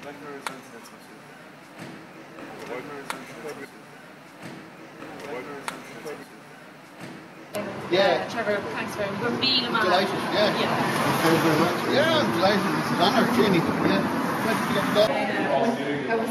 Yeah. Trevor, thanks very much for being a man. Delighted, yeah. Thank you very much. Yeah, I'm delighted. It's an honour, Jenny. Yeah. Glad to get that. I was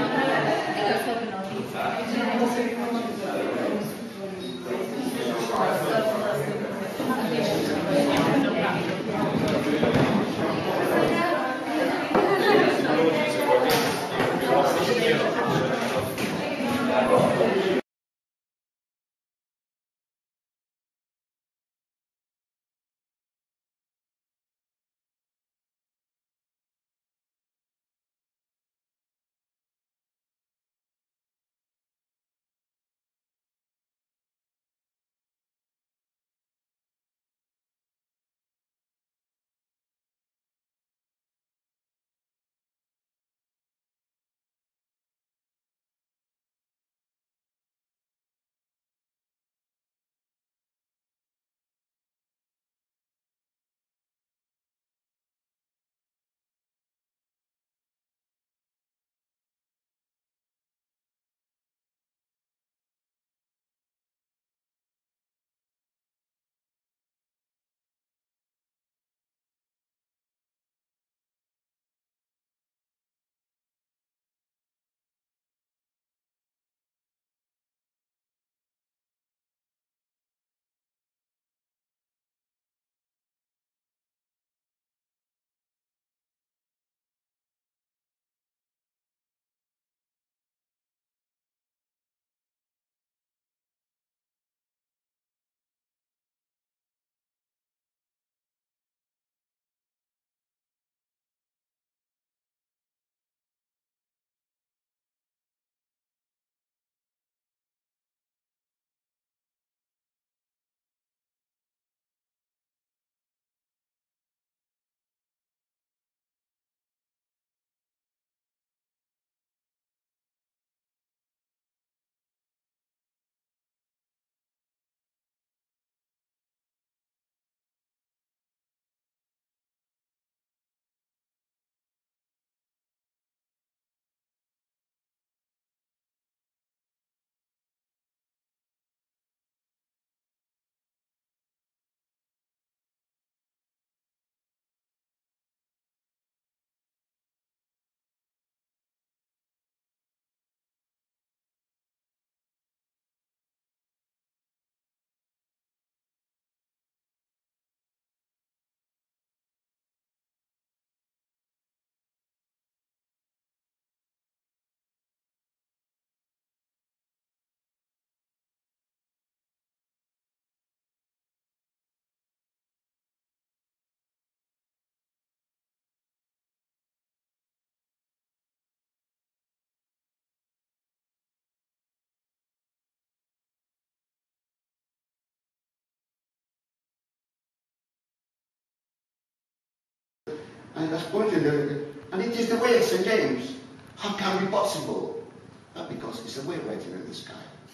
And that's pointed and it is the way of St. James. How can it be possible? Because it's a way written in the sky.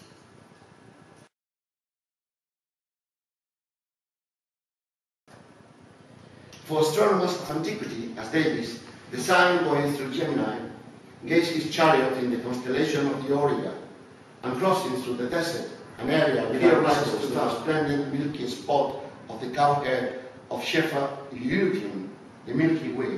For astronomers of antiquity, as Davis, the sun going through Gemini, gazed his chariot in the constellation of the Auriga, and crossing through the desert, an area here rises to the splendid milky spot of the cowhead of Shepherd Euclid, the Milky Way.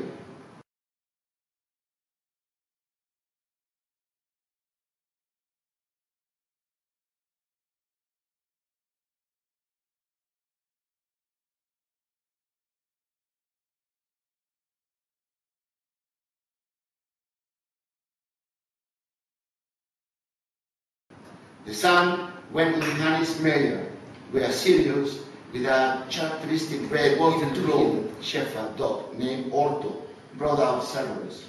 The sun went in Hannes Meyer, where Sirius, with a characteristic red golden shepherd dog named Orto, brought out Cerberus.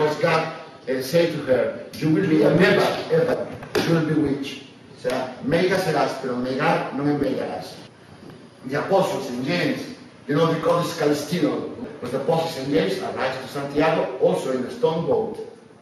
God said to her, you will be never, ever, you will be witch. O sea, meiga serás, pero meigar no me meigarás. The apostles in James, you know, because it's Calistino, because the apostles in James arrived to Santiago also in a stone boat.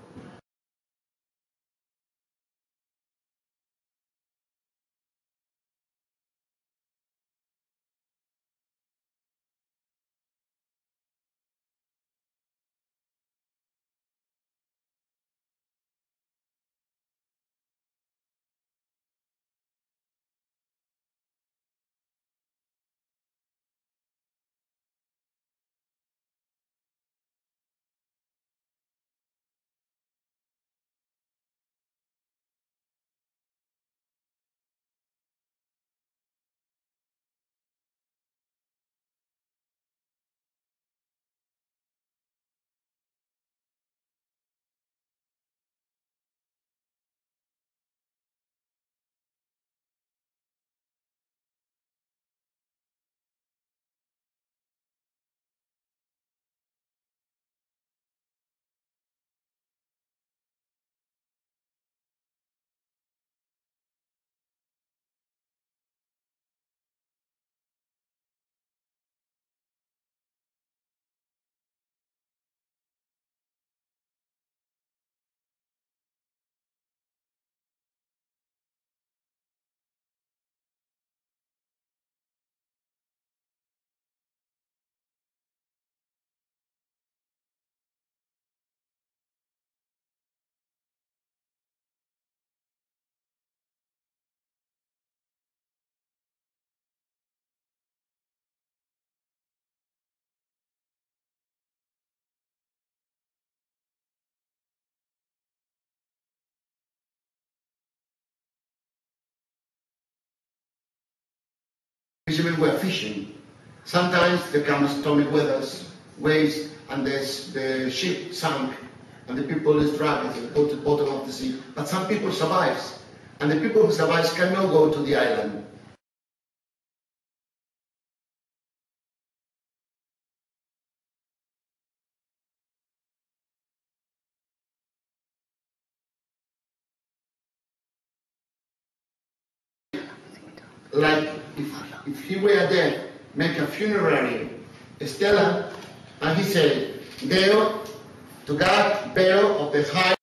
Fishermen were fishing. Sometimes there come stormy weathers, waves, and the ship sank, and the people is dragged to the bottom of the sea. But some people survive, and the people who survive cannot go to the island. Like if he were dead, make a funerary, stela, and he said, Deo, to God, Deo of the high.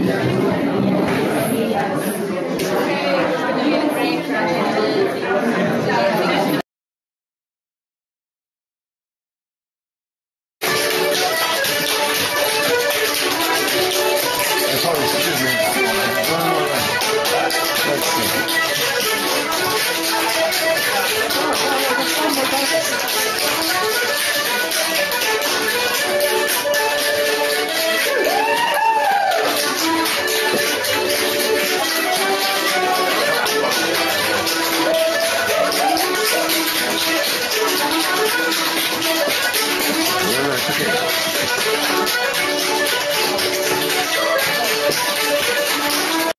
Okay,